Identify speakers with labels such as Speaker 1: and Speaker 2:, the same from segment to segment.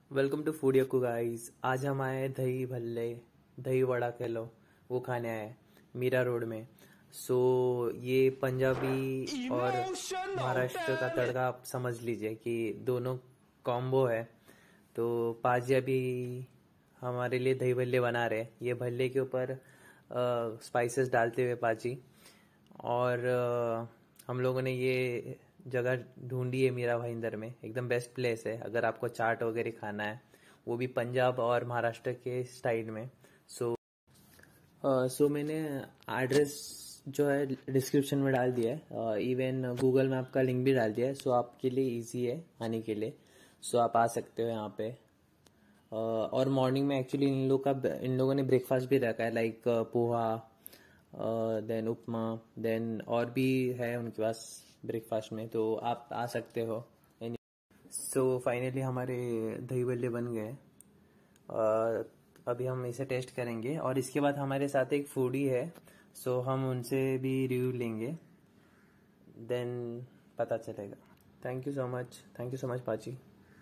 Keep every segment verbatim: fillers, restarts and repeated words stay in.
Speaker 1: Welcome to food यक्कू guys. आज हम आए हैं दही भल्ले, दही वड़ा कह लो, वो खाने आए हैं मीरा रोड में। सो ये पंजाबी और महाराष्ट्र का तड़का आप समझ लीजिए कि दोनों कॉम्बो है। तो पाजी अभी हमारे लिए दही भल्ले बना रहे हैं। ये भल्ले के ऊपर स्पाइसेस डालते हुए पाजी, और आ, हम लोगों ने ये जगह ढूंढी है मीरा भाईंदर में। एकदम बेस्ट प्लेस है अगर आपको चाट वगैरह खाना है, वो भी पंजाब और महाराष्ट्र के स्टाइल में। सो uh, सो मैंने एड्रेस जो है डिस्क्रिप्शन में डाल दिया है, इवन गूगल मैप का लिंक भी डाल दिया है। सो आपके लिए इजी है आने के लिए। सो आप आ सकते हो यहाँ पे। uh, और मॉर्निंग में एक्चुअली इन लोग का इन लोगों ने ब्रेकफास्ट भी रखा है, like poha, then upma, then और भी है उनके पास ब्रेकफास्ट में। तो आप आ सकते हो। सो फाइनली हमारे दही भल्ले बन गए। uh, अभी हम इसे टेस्ट करेंगे और इसके बाद हमारे साथ एक फूडी है, सो so हम उनसे भी रिव्यू लेंगे, देन पता चलेगा। Thank you so much, thank you so much Pachi.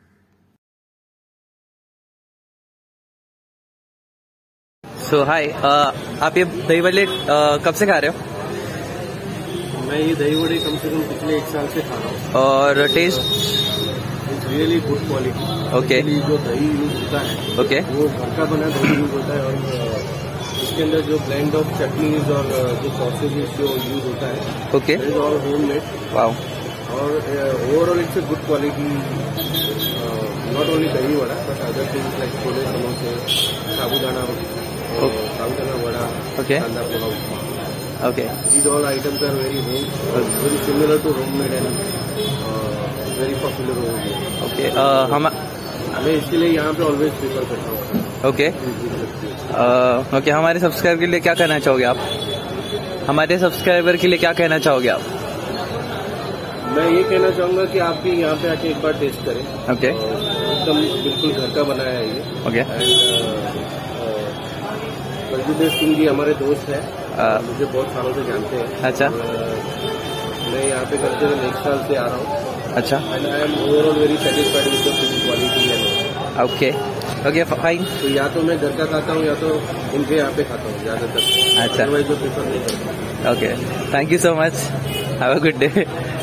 Speaker 1: So हाय, आप ये दही भल्ले uh, कब से खा रहे हो?
Speaker 2: मैं ये दही वड़े कम से कम पिछले एक साल से खा रहा हूँ।
Speaker 1: और taste
Speaker 2: it's really good quality.
Speaker 1: Okay,
Speaker 2: जो दही यूज होता है
Speaker 1: ओके,
Speaker 2: वो घर का बना दही यूज होता है, और इसके अंदर जो ब्लेंड ऑफ चटनीज और जो सॉसेज जो यूज होता है,
Speaker 1: okay,
Speaker 2: it is all home made.
Speaker 1: Wow.
Speaker 2: और overall it's a good quality. Not only dahi vada but other things like chole समोसे, साबूदाना साबूदाना वड़ा,
Speaker 1: ओके,
Speaker 2: कांदा pulao.
Speaker 1: Okay.
Speaker 2: These all items are very home, uh, very similar to homemade and uh, very popular over here.
Speaker 1: Okay. Uh, हम
Speaker 2: मैं इसके लिए यहाँ पे always prefer करता हूँ।
Speaker 1: Okay, okay. हमारे सब्सक्राइबर के लिए क्या कहना चाहोगे आप? हमारे सब्सक्राइबर के लिए क्या कहना चाहोगे आप?
Speaker 2: मैं ये कहना चाहूंगा कि आप भी यहाँ पे आके एक बार टेस्ट करें।
Speaker 1: ओके,
Speaker 2: एकदम बिल्कुल घर का बनाया है ये।
Speaker 1: ओके।
Speaker 2: प्रभुदेव सिंह जी हमारे दोस्त है, मुझे बहुत सालों से जानते हैं।
Speaker 1: अच्छा।
Speaker 2: मैं यहाँ पे करते हुए नेक्स्ट साल से आ रहा हूँ।
Speaker 1: अच्छा।
Speaker 2: And I am overall very satisfied with the food quality and.
Speaker 1: Okay, okay, fine.
Speaker 2: तो या तो मैं घर का खाता हूँ या तो इनके यहाँ पे खाता हूँ ज्यादातर।
Speaker 1: अच्छा,
Speaker 2: अदरवाइज तो प्रेफर नहीं करता।
Speaker 1: Okay, thank you so much, have a good day.